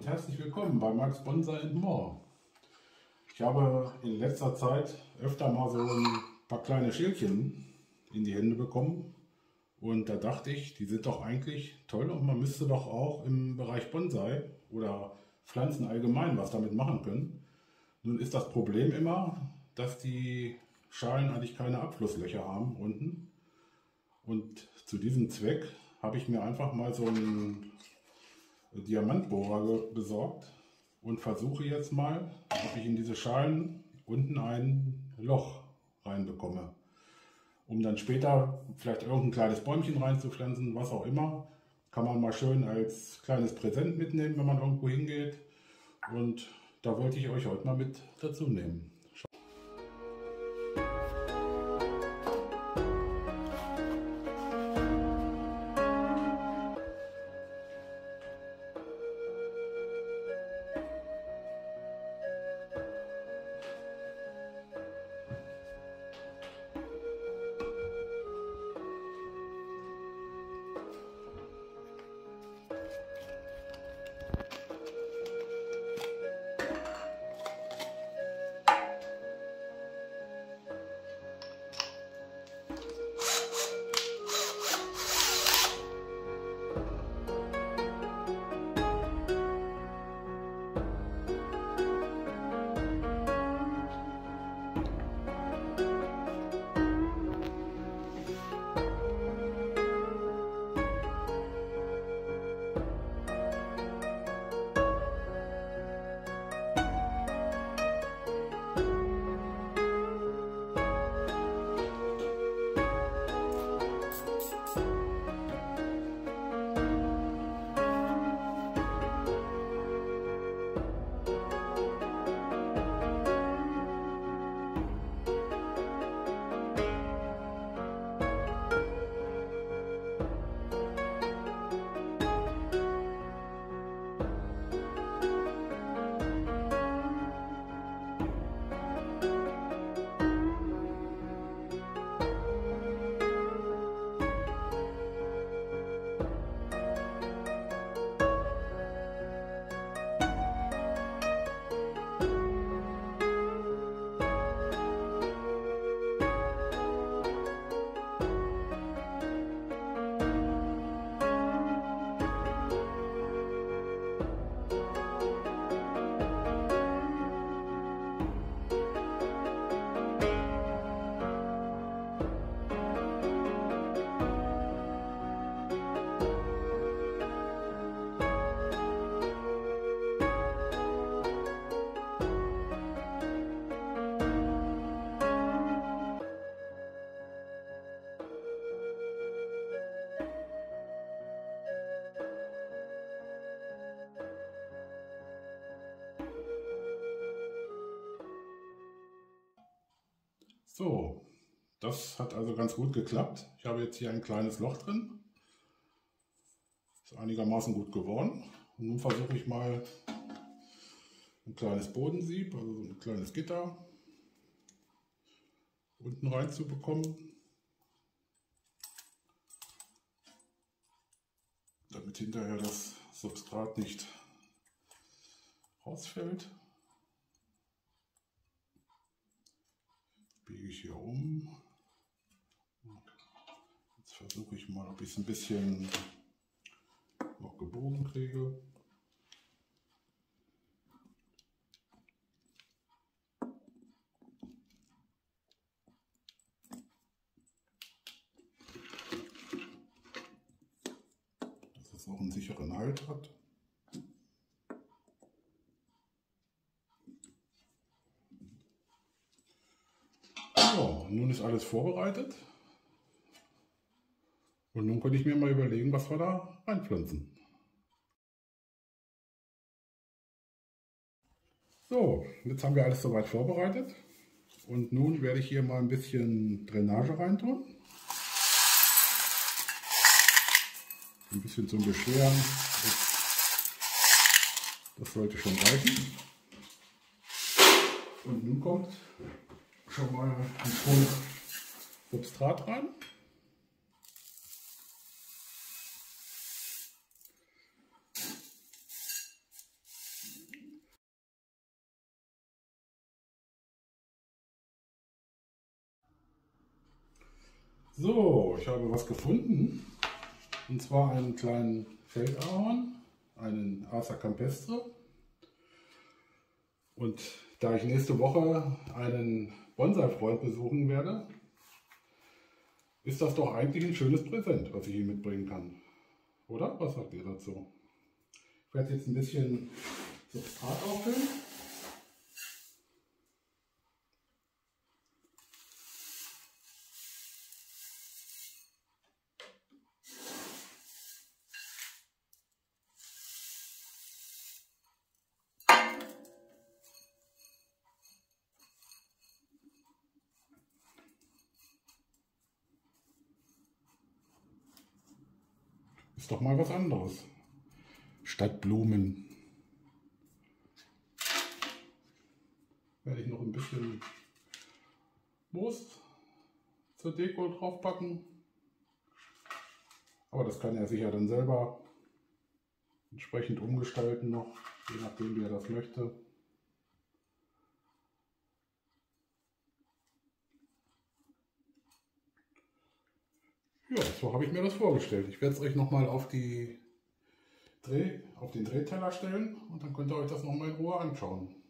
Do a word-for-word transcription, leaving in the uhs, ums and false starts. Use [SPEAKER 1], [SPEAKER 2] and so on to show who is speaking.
[SPEAKER 1] herzlich willkommen bei Marks Bonsai and More. Ich habe in letzter Zeit öfter mal so ein paar kleine Schälchen in die Hände bekommen und da dachte ich, die sind doch eigentlich toll und man müsste doch auch im Bereich Bonsai oder Pflanzen allgemein was damit machen können. Nun ist das Problem immer, dass die Schalen eigentlich keine Abflusslöcher haben unten, und zu diesem Zweck habe ich mir einfach mal so einen Diamantbohrer besorgt und versuche jetzt mal, ob ich in diese Schalen unten ein Loch reinbekomme, um dann später vielleicht irgendein kleines Bäumchen reinzupflanzen, was auch immer. Kann man mal schön als kleines Präsent mitnehmen, wenn man irgendwo hingeht, und da wollte ich euch heute mal mit dazu nehmen. So, das hat also ganz gut geklappt. Ich habe jetzt hier ein kleines Loch drin. Ist einigermaßen gut geworden. Und nun versuche ich mal ein kleines Bodensieb, also so ein kleines Gitter, unten reinzubekommen, damit hinterher das Substrat nicht rausfällt. Biege ich hier um. Jetzt versuche ich mal, ob ich es ein bisschen noch gebogen kriege. Dass es auch einen sicheren Halt hat. So, nun ist alles vorbereitet und nun könnte ich mir mal überlegen, was wir da reinpflanzen. So, jetzt haben wir alles soweit vorbereitet und nun werde ich hier mal ein bisschen Drainage reintun. Ein bisschen zum Beschweren, das sollte schon reichen. Und nun kommt schon mal ein Schwung Substrat rein. So, ich habe was gefunden. Und zwar einen kleinen Feldahorn, einen Acer campestre. Und da ich nächste Woche einen Bonsai-Freund besuchen werde, ist das doch eigentlich ein schönes Präsent, was ich ihm mitbringen kann. Oder? Was sagt ihr dazu? Ich werde jetzt ein bisschen Substrat auffüllen. Ist doch mal was anderes. Statt Blumen werde ich noch ein bisschen Moos zur Deko draufpacken. Aber das kann er sicher dann selber entsprechend umgestalten noch, je nachdem wie er das möchte. Ja, so habe ich mir das vorgestellt. Ich werde es euch nochmal auf, die Dreh, auf den Drehteller stellen und dann könnt ihr euch das nochmal in Ruhe anschauen.